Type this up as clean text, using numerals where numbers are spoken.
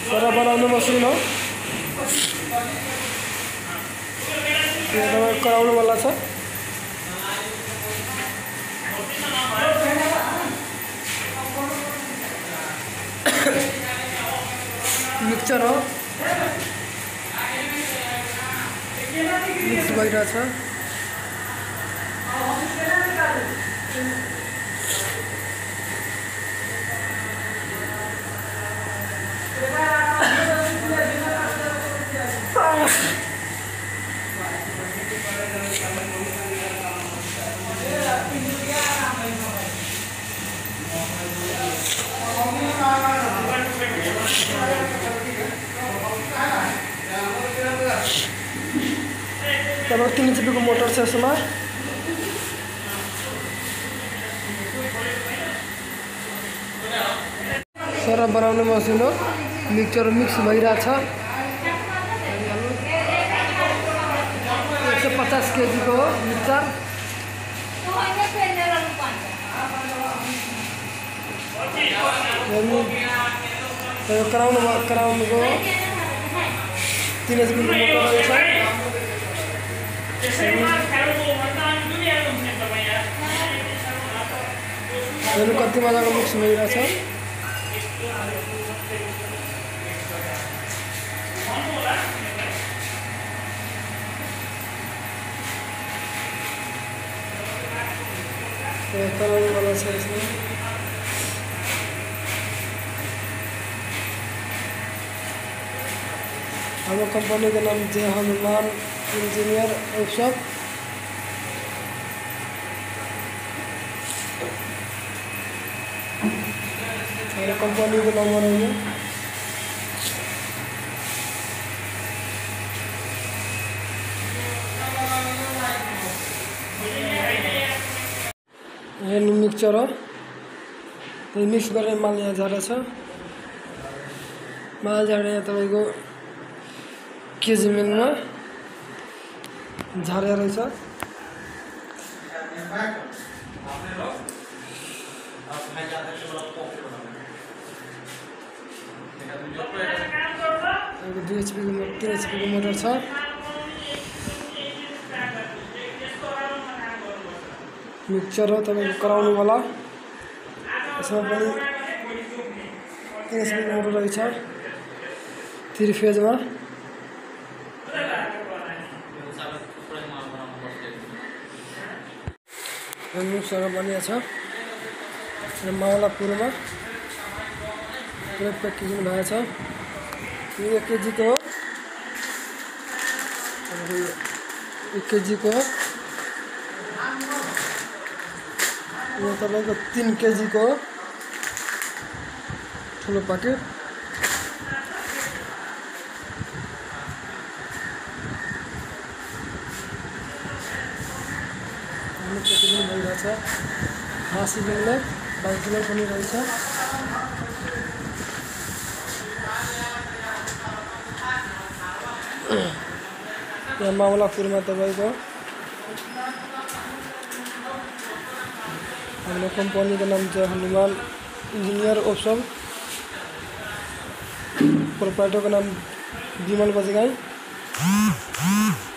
सारा बनाउने मसिन हो यो कराउनु वाला छ मिक्सचर हो मिक्स भइरहेछ तब 3 HP को मोटर छ यसमा सारा बनाउने मसिन हो मिक्सचर मिक्स भइरहेछ 150 kg को हो मिक्सचर कराउनुको 3 HP को मोटर रहेछ हेर्नु कति मजाको मिक्स भइरहेछ कराउनु वाला छ यसमा हाम्रो कंपनी का नाम जय हनुमान इंजीनियर वर्कशॉप हमारे कंपनी का नंबर है ये मिक्सचर हो तो मिक्स गरेर माल यहाँ झरेछ माल झरेर तपाईको केजी मिलमा झरेर रहेछ यो 2 HP को 3 HP को मोटर छ मिक्सचर हो तपाईको कराउनु वाला यसमा पनि 3 HP को मोटर रहेछ 3 फेज मा मिक्सर बनिया छ मावलापुरमा पुरै प्याकेजिङ भएको छ यो 1 kg को 1 kg को यो तपाईको 3 kg को ठुलो प्याकेट प्याकेजिङ भइरहेछ 80 किलो 22 किलो पनि रहेछ यहाँ मावलापुरमा तपाईको हाम्रो कंपनी का नाम Jai Hanuman engineer workshop proprietor का नाम विमल बजगाई